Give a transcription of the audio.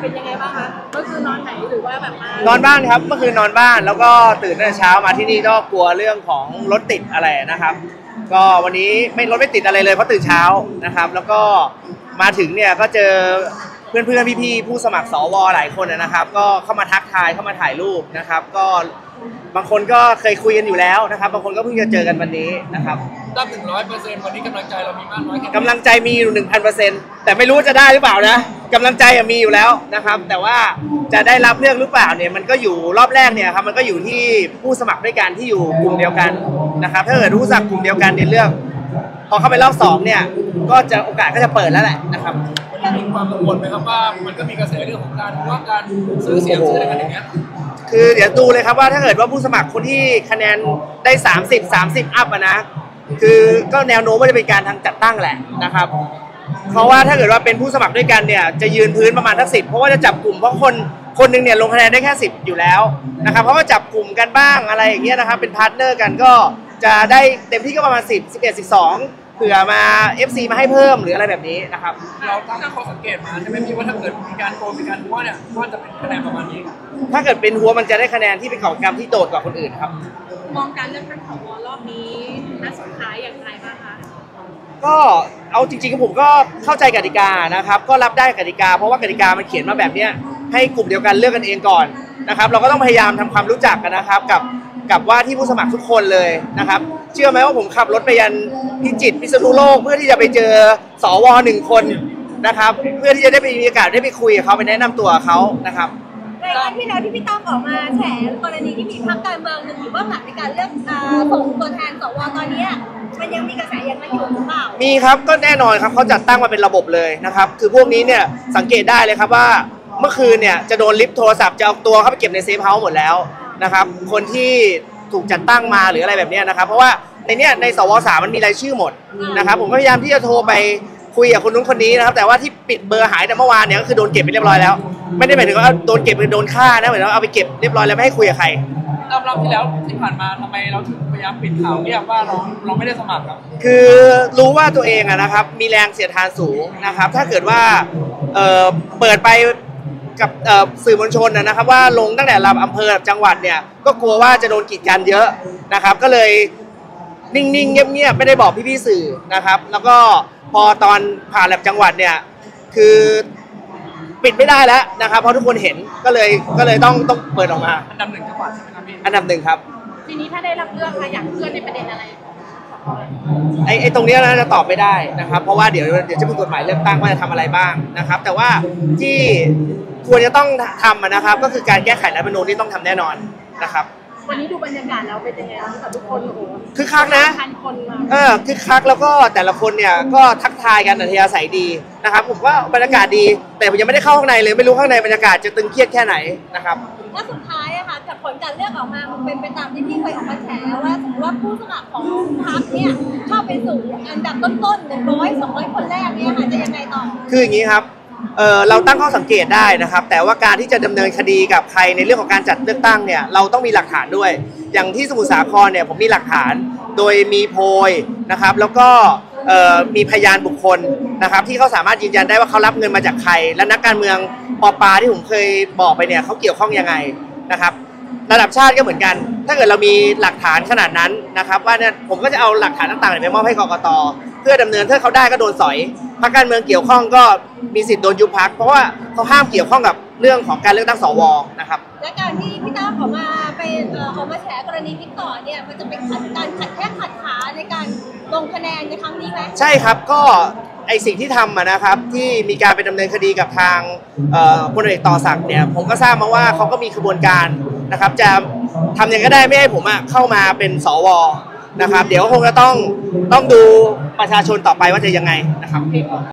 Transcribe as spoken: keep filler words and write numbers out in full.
เป็นยังไงบ้างคะก็คือนอนไหนหรือว่าแบบมานอนบ้านครับเมื่อคืนนอนบ้านแล้วก็ตื่นตั้งแต่เช้ามาที่นี่ก็กลัวเรื่องของรถติดอะไรนะครับก็วันนี้ไม่รถไม่ติดอะไรเลยเพราะตื่นเช้านะครับแล้วก็มาถึงเนี่ยก็เจอเพื่อนเพื่อนพี่ๆผู้สมัครสวหลายคนนะครับก็เข้ามาทักทายเข้ามาถ่ายรูปนะครับก็บางคนก็เคยคุยกันอยู่แล้วนะครับบางคนก็เพิ่งจะเจอกันวันนี้นะครับตั้งถึงร้อยเปอร์เซ็นต์วันนี้กำลังใจเรามีมากน้อยแค่ไหนกำลังใจมีอยู่หนึ่งพันเปอร์เซ็นต์แต่ไม่รู้จะได้หรือเปล่านะกำลังใจมีอยู่แล้วนะครับแต่ว่าจะได้รับเลือกหรือเปล่าเนี่ยมันก็อยู่รอบแรกเนี่ยครับมันก็อยู่ที่ผู้สมัครด้วยกันที่อยู่กลุ่มเดียวกันนะครับถ้าเกิดรู้จักกลุ่มเดียวกันในเรื่องพอเข้าไปรอบสองเนี่ยก็จะโอกาสก็จะเปิดแล้วแหละนะครับมีความกังวลไหมครับว่ามันก็มีกระแสเรื่องของการว่าการซื้อเสียงซื้ออะไรกันอย่างเงี้ยคือเดี๋ยวดูเลยครับว่าถ้าเกิดว่าผู้สมัครคนที่คะแนนได้สามสิบ สามสิบอัพนะคือก็แนวโน้มว่าจะเป็นการทางจัดตั้งแหละนะครับเพราะว่าถ้าเกิดว่าเป็นผู้สมัครด้วยกันเนี่ยจะยืนพื้นประมาณทั้งสิบเพราะว่าจะจับกลุ่มเพราะคนคนหนึ่งเนี่ยลงคะแนนได้แค่สิบอยู่แล้วนะครับเพราะว่าจับกลุ่มกันบ้างอะไรอย่างเงี้ยนะครับเป็นพาร์ทเนอร์กันก็จะได้เต็มที่ก็ประมาณสิบ สิบเอ็ด สิบสองเผื่อมา เอฟ ซี มาให้เพิ่มหรืออะไรแบบนี้นะครับเราตั้งข้อสังเกตมาใช่ไหมพี่ว่าถ้าเกิดมีการโกงมีการหัวเนี่ยว่าจะเป็นคะแนนประมาณนี้ถ้าเกิดเป็นหัวมันจะได้คะแนนที่เป็นเก่ากรรมที่โดดกว่าคนอื่นครับมองการเลือกตั้งสวรอบนี้นัดสุดท้ายอย่างไรบ้างคะก็เอาจริงๆผมก็เข้าใจกติกานะครับก็รับได้กติกาเพราะว่ากติกามันเขียนมาแบบนี้ให้กลุ่มเดียวกันเลือกกันเองก่อนนะครับเราก็ต้องพยายามทำความรู้จักกันนะครับกับกับว่าที่ผู้สมัครทุกคนเลยนะครับเชื่อไหมว่าผมขับรถไปยันพิจิตรพิษณุโลกเพื่อที่จะไปเจอสวหนึ่งคนนะครับเพื่อที่จะได้ไปมีโอกาสได้ไปคุยกับเขาไปแนะนำตัวเขานะครับในวันที่แล้วที่พี่ต้องออกมาแฉกรณีที่มีพรรคการเมืองหนึ่งหรือว่าหลักในการเลือกส่งตัวแทนสวตอนนี้มันยังมีกระแสอย่างนั้นอยู่หรือเปล่ามีครับก็แน่นอนครับเขาจัดตั้งมาเป็นระบบเลยนะครับคือพวกนี้เนี่ยสังเกตได้เลยครับว่าเมื่อคืนเนี่ยจะโดนลิฟต์โทรศัพท์จะเอาตัวเข้าไปเก็บในเซฟเฮาส์หมดแล้วนะครับคนที่ถูกจัดตั้งมาหรืออะไรแบบนี้นะครับเพราะว่าในเนี้ยในสวสามมันมีรายชื่อหมดนะครับผมก็พยายามที่จะโทรไปคุยกับคนนู้นคนนี้นะครับแต่ว่าที่ปิดเบอร์หายแต่เมื่อวานเนี่ยก็คือโดนเก็บไปเรียบร้อยแล้วไม่ได้หมายถึงว่าโดนเก็บหรือโดนฆ่านะหมายถึงว่าเอาไปเก็บเรียบร้อยแล้วไม่ให้คุยกับใครรอบรอบที่แล้วที่ผ่านมาทำไมเราถึงพยายามปิดข่าวเงียบว่าเราเราไม่ได้สมัครครับคือรู้ว่าตัวเองอะนะครับมีแรงเสียดทานสูงนะครับถ้าเกิดว่าเอ่อเปิดไปกับสื่อมวลชนนะครับว่าลงตั้งแต่ระดับอำเภอจังหวัดเนี่ยก็กลัวว่าจะโดนกีดกันเยอะนะครับก็เลยนิ่งๆเงียบๆไม่ได้บอกพี่ๆสื่อนะครับแล้วก็พอตอนผ่านระดับจังหวัดเนี่ยคือปิดไม่ได้แล้วนะครับเพราะทุกคนเห็นก็เลยก็เลยต้องต้องเปิดออกมาอันดับหนึ่งจังหวัดใช่ไหมครับพี่อันดับหนึ่งครับทีนี้ถ้าได้รับเลือกค่ะอยากเพื่อนในประเด็นอะไรไอ้ไอ้ตรงนี้นะจะตอบไม่ได้นะครับเพราะว่าเดี๋ยวเดี๋ยวจะมีกฎหมายเลือกตั้งว่าจะทำอะไรบ้างนะครับแต่ว่าที่ควรจะต้องทำนะครับก็คือการแก้ไขรัฐธรรมนูญที่ต้องทำแน่นอนนะครับวันนี้ดูบรรยากาศแล้วเป็นยังไงบ้างกับทุกคนโอ้โหคือคักนะเออคือคักแล้วก็แต่ละคนเนี่ยก็ทักทายกันอัธยาศัยดีนะครับผมว่าบรรยากาศดีแต่ผมยังไม่ได้เข้าข้างในเลยไม่รู้ข้างในบรรยากาศจะตึงเครียดแค่ไหนนะครับแล้วสุดท้ายอะค่ะจากผลการเลือกออกมามันเป็นไปตามที่พี่เคยออกมาแฉว่าสมมติว่าผู้สมัครของพรรคเนี่ยเข้าไปสู่อันดับต้นๆหนึ่งร้อยสองร้อยคนแรกเนี่ยค่ะจะยังไงต่อคืออย่างนี้ครับเออเราตั้งข้อสังเกตได้นะครับแต่ว่าการที่จะดำเนินคดีกับใครในเรื่องของการจัดเลือกตั้งเนี่ยเราต้องมีหลักฐานด้วยอย่างที่สมุทรสาครเนี่ยผมมีหลักฐานโดยมีโพยนะครับแล้วก็มีพยานบุคคลนะครับที่เขาสามารถยืนยันได้ว่าเขารับเงินมาจากใครและนักการเมืองปปาที่ผมเคยบอกไปเนี่ยเขาเกี่ยวข้องยังไงนะครับระดับชาติก็เหมือนกันถ้าเกิดเรามีหลักฐานขนาดนั้นนะครับว่าเนี่ยผมก็จะเอาหลักฐานต่างๆไปมอบให้กกต.เพื่อดำเนินถ้าเขาได้ก็โดนสอยพรรคการเมืองเกี่ยวข้องก็มีสิทธิ์โดนยุบพรรคเพราะว่าเขาห้ามเกี่ยวข้องกับเรื่องของการเลือกตั้งสวนะครับและการที่พี่ตั้มออกมาเป็นออกมาแฉกรณีพิกต่อเนี่ยมันจะเป็นการขัดแข้งขัดขาในการลงคะแนนในครั้งนี้ไหมใช่ครับก็ไอสิ่งที่ทำนะครับที่มีการไปดำเนินคดีกับทางพลเอกต่อศักดิ์เนี่ยผมก็ทราบมาว่าเขาก็มีกระบวนการนะครับจะทำยังไงก็ได้ไม่ให้ผมเข้ามาเป็นสวนะครับเดี๋ยวคงจะต้องต้องดูประชาชนต่อไปว่าจะยังไงนะครับ